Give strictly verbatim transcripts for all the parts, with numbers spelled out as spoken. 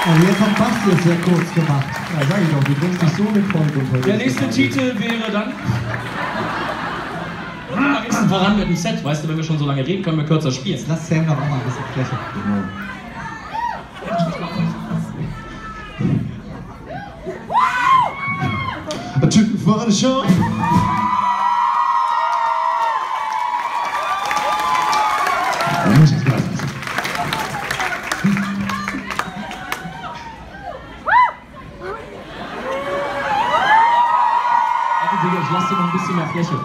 Also jetzt hat Basti es sehr kurz gemacht. Ja, sag ich doch, du bringst dich so mit Vollgrund heute. Der nächste Titel wäre dann... Am nächsten voran mit dem Set. Weißt du, wenn wir schon so lange reden, können wir kürzer spielen. Jetzt lass Sam doch auch mal ein bisschen Fläche. Genau. Typen vor der Show. Ich lasse dir noch ein bisschen mehr Fläche.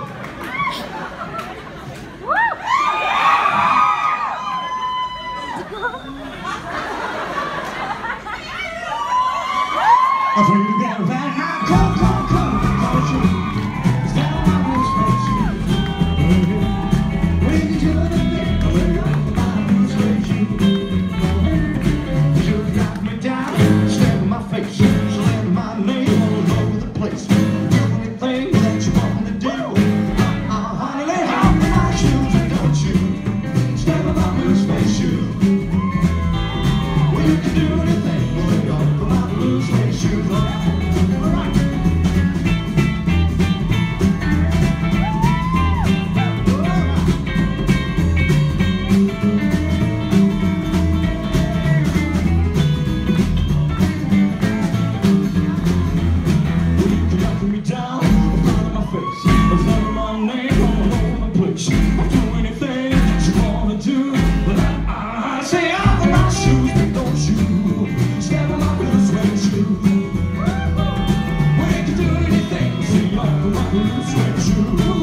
Sweat shoes.